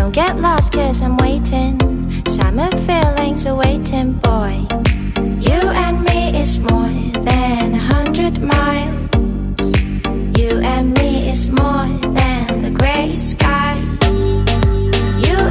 Don't get lost cause I'm waiting. Summer feelings are waiting, boy.